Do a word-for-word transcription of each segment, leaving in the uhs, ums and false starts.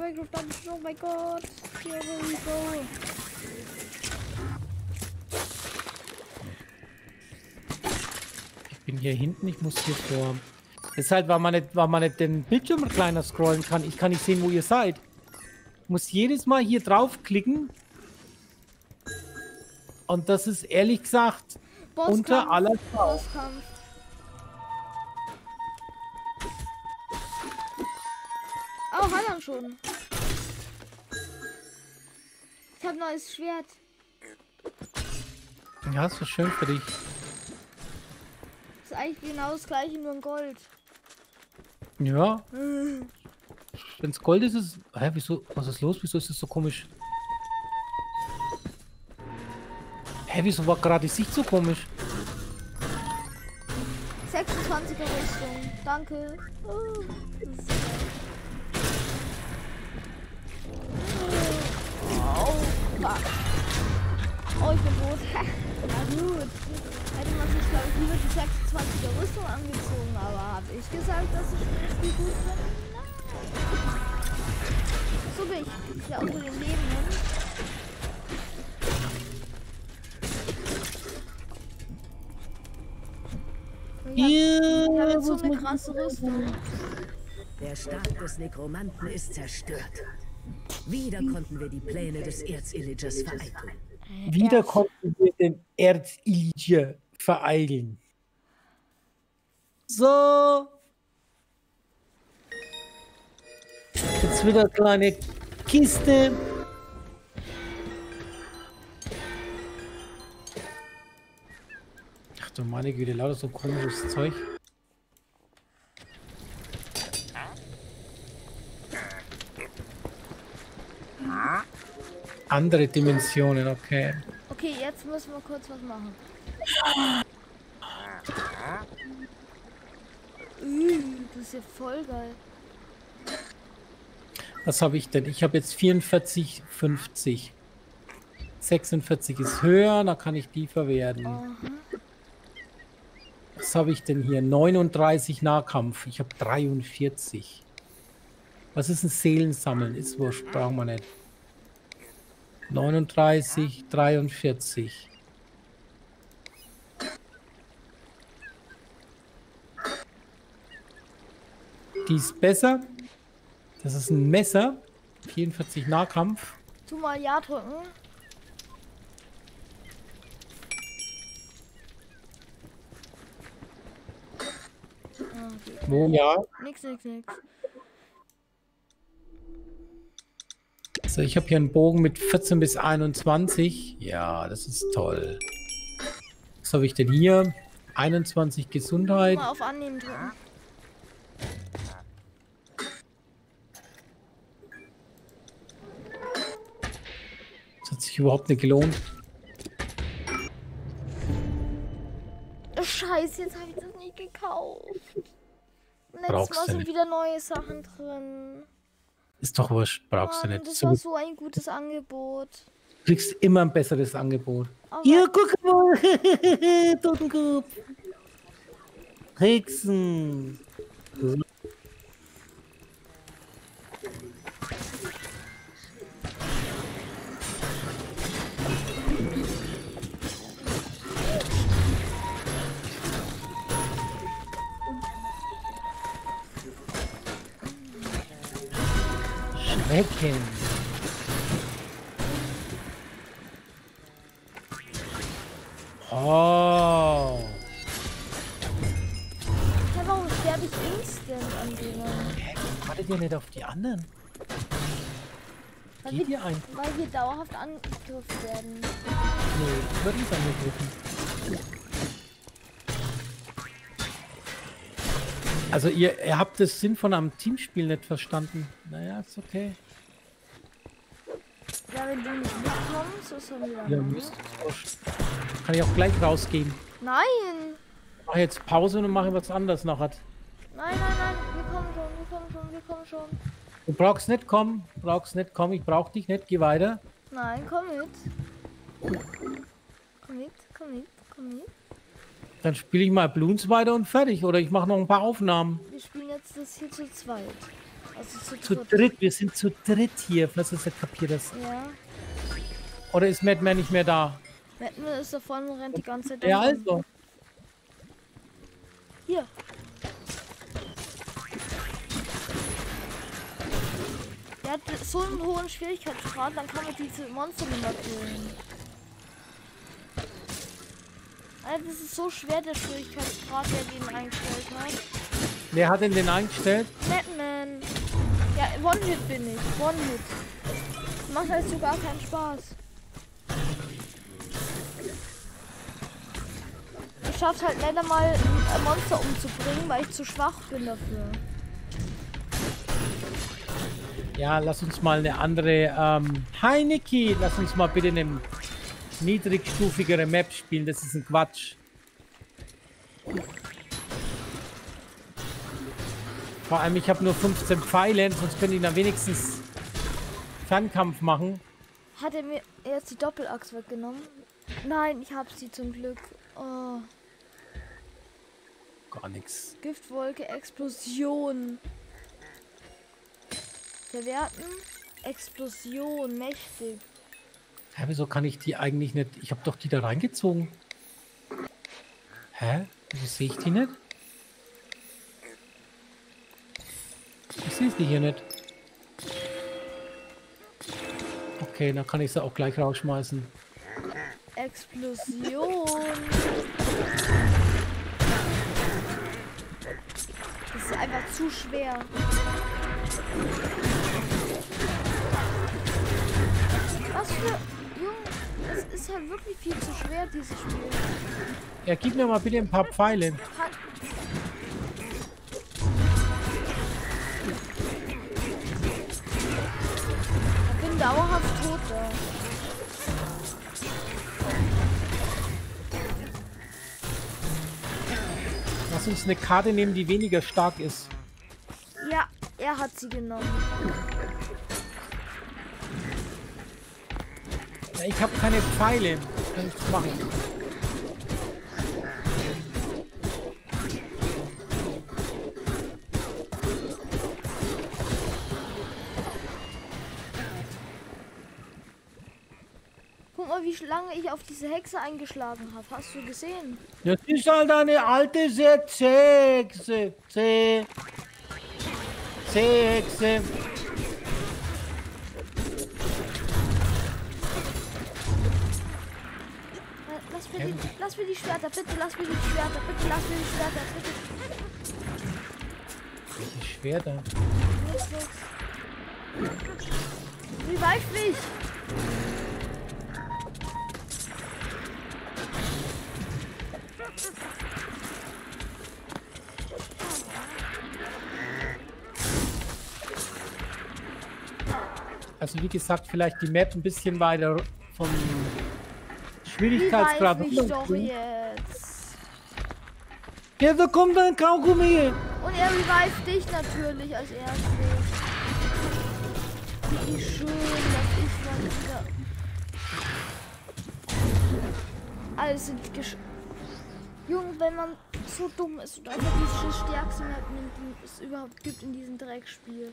Minecraft Dungeon. Oh mein Gott. Here we go. Ich bin hier hinten, ich muss hier vor. Deshalb, weil man nicht, weil man nicht den Bildschirm kleiner scrollen kann. Ich kann nicht sehen, wo ihr seid. Ich muss jedes Mal hier draufklicken. Und das ist ehrlich gesagt Bosskampf. unter aller Sau. Bosskampf. Oh, hat er schon. Ich habe neues Schwert. Ja, ist so schön für dich. Das ist eigentlich genau das gleiche, nur in Gold. Ja. Wenn es Gold ist, ist es. Hä, wieso? Was ist los? Wieso ist es so komisch? Hä, wieso war gerade die Sicht so komisch? sechsundzwanziger Rüstung. Danke. Oh, das ist so geil. Oh, fuck. Oh, ich bin tot. Na gut. Hätte man sich, glaube ich, lieber die sechsundzwanziger Rüstung angezogen, aber habe ich gesagt, dass ich richtig gut bin? Nein. So bin ich. Ja, unter den Leben hin. Ja, ich habe jetzt so eine krasse Rüstung. Der Stab des Nekromanten ist zerstört. Wieder konnten wir die Pläne des Erzillagers vereiteln. Wieder konnten wir den Erzilliger vereiteln. So. Jetzt wieder eine kleine Kiste. Ach du meine Güte, lauter so komisches Zeug. Andere Dimensionen, okay. Okay, jetzt müssen wir kurz was machen. Uh, das ist ja voll geil. Was habe ich denn? Ich habe jetzt vierundvierzig, fünfzig. sechsundvierzig ist höher, da kann ich die verwerten. Aha. Was habe ich denn hier? neununddreißig Nahkampf. Ich habe dreiundvierzig. Was ist ein Seelensammeln? Ist wurscht, brauchen wir nicht. neununddreißig, dreiundvierzig. Die ist besser. Das ist ein Messer. vierundvierzig Nahkampf. Tu mal Ja drücken. Okay. Wo? Ja. Nix, nix, nix. So, ich habe hier einen Bogen mit vierzehn bis einundzwanzig. Ja, das ist toll. Was habe ich denn hier? einundzwanzig Gesundheit. Mal auf Annehmen drücken. Das hat sich überhaupt nicht gelohnt. Oh, Scheiße, jetzt habe ich das nicht gekauft. Letztes Brauchst Mal du sind nicht. wieder neue Sachen drin. Ist doch wurscht, brauchst Mann, du nicht. das So, war du so ein gutes Angebot. kriegst immer ein besseres Angebot. Aber Hier, guck mal. Totenkopf. Hexen. Schrecken. Oh. Hä, warum sterbe ich instant an denen? Hä, wartet ihr nicht auf die anderen? Weil Geht wir, ihr ein? weil wir dauerhaft angegriffen werden. Nee, ich würde nicht angegriffen. Also ihr, ihr habt das Sinn von einem Teamspiel nicht verstanden. Naja, ist okay. Ja, wenn du nicht mitkommst, was sollen wir dann Ja, machen? müsst Kann ich auch gleich rausgehen. Nein! Ich mache jetzt Pause und mache was anderes nachher. Nein, nein, nein, wir kommen schon, wir kommen schon, wir kommen schon. Du brauchst nicht kommen, du brauchst nicht kommen, ich brauch dich nicht, geh weiter. Nein, komm mit. Komm mit, komm mit, komm mit. Dann spiele ich mal Bloons weiter und fertig. Oder ich mache noch ein paar Aufnahmen. Wir spielen jetzt das hier zu zweit. Also zu, Zu dritt. dritt, wir sind zu dritt hier, falls du es nicht kapiert hast. Ja. Oder ist Madman nicht mehr da? Batman ist davon und rennt die ganze Zeit Ja, davon. also. Hier. Der hat so einen hohen Schwierigkeitsgrad, dann kann man diese Monster nicht mehr killen. Alter, das ist so schwer, der Schwierigkeitsgrad, der den eingestellt hat. Wer hat denn den eingestellt? Batman. Ja, One-Hit bin ich. One-Hit. Macht halt so gar keinen Spaß. Ich schaff's halt leider mal, ein Monster umzubringen, weil ich zu schwach bin dafür. Ja, lass uns mal eine andere. Ähm, Hi Niki, lass uns mal bitte eine niedrigstufigere Map spielen. Das ist ein Quatsch. Vor allem, ich habe nur fünfzehn Pfeile, sonst könnte ich dann wenigstens Fernkampf machen. Hat er mir jetzt die Doppelachs weggenommen? Nein, ich hab sie zum Glück. Oh. Gar nichts. Giftwolke, Explosion. Verwerten. Explosion, mächtig. Hä, wieso kann ich die eigentlich nicht? Ich habe doch die da reingezogen. Hä? Wieso sehe ich die nicht? Ich sehe sie hier nicht. Okay, dann kann ich sie auch gleich rausschmeißen. Explosion. Das ist einfach zu schwer. Was für... Junge, es ist halt wirklich viel zu schwer, dieses Spiel. Ja, gib mir mal bitte ein paar Pfeile. Hat ich bin dauerhaft tot da. Lass uns eine Karte nehmen, die weniger stark ist. Ja, er hat sie genommen. Ja, ich habe keine Pfeile. Kann nichts machen. Guck mal, wie lange ich auf diese Hexe eingeschlagen habe. Hast du gesehen? Das ist halt eine alte Hexe. C. C-Hexe. Lass mir, die, lass mir die Schwerter, bitte lass mir die Schwerter, bitte lass mir die Schwerter, bitte. Welche Schwerter? Nix, nix. Revive mich! Also wie gesagt, vielleicht die Map ein bisschen weiter vom Schwierigkeitsgrad. Revive mich doch jetzt. Ja, da kommt ein Kaugummi. Und er revive dich natürlich als erstes. Wie schön, dass ich mal wieder... Alles sind gesch... Junge, wenn man so dumm ist und einfach diese stärkste Map nimmt, die es überhaupt gibt in diesem Dreckspiel.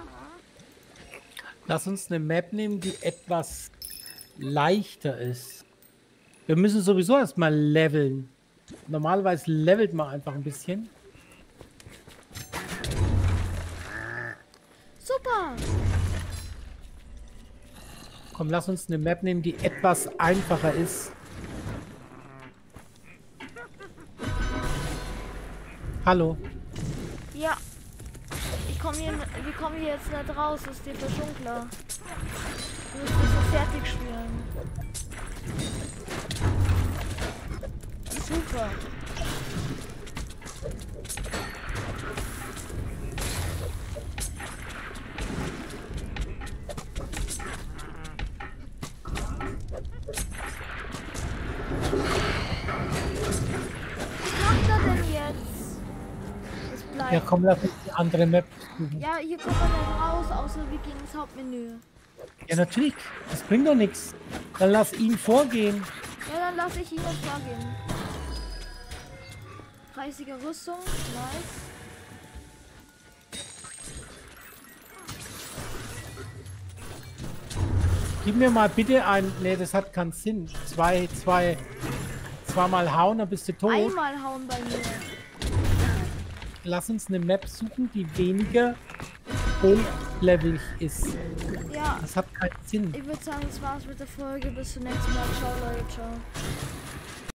Lass uns eine Map nehmen, die etwas leichter ist. Wir müssen sowieso erstmal leveln. Normalerweise levelt man einfach ein bisschen. Super! Komm, lass uns eine Map nehmen, die etwas einfacher ist. Hallo. Ja. Ich komm hier, wir kommen hier jetzt nicht raus, das ist dir schon klar. Du musst das fertig spielen. Super. Was macht er denn jetzt? Es bleibt. Ja, komm, lass uns die andere Map suchen. Ja, hier kommt man nicht raus, außer wir gehen ins Hauptmenü. Ja, natürlich. Das bringt doch nichts. Dann lass ihn vorgehen. Ja, dann lasse ich ihn jetzt vorgehen. dreißiger Rüstung, nice. Gib mir mal bitte ein... Nee, das hat keinen Sinn. Zwei, zwei... Zweimal hauen, dann bist du tot. Einmal hauen bei mir. Lass uns eine Map suchen, die weniger hochlevelig ist. Ja, Das hat keinen Sinn. ich würde sagen, das war's mit der Folge. Bis zum nächsten Mal. Ciao, Leute. Ciao.